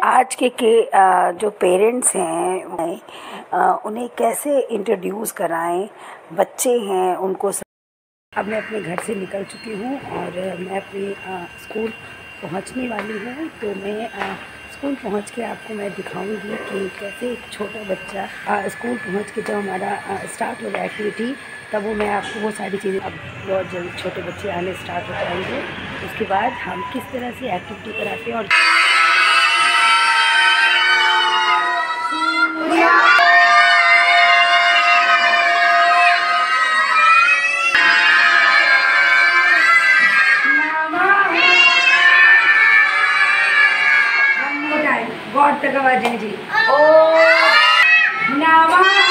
आज के जो पेरेंट्स हैं उन्हें कैसे इंट्रोड्यूस कराएं, बच्चे हैं उनको अब मैं अपने घर से निकल चुकी हूँ और मैं अपनी स्कूल पहुँचने वाली हूँ। तो मैं स्कूल पहुँच के आपको मैं दिखाऊंगी कि कैसे एक छोटा बच्चा स्कूल पहुँच के जब हमारा स्टार्ट होगा एक्टिविटी, तब वो मैं आपको वो सारी चीज़ें अब बहुत जल्द छोटे बच्चे आने स्टार्ट हो जाएंगे। उसके बाद हम किस तरह से एक्टिविटी कराते हैं और गॉड तक आवाज़ जी। ओ नामा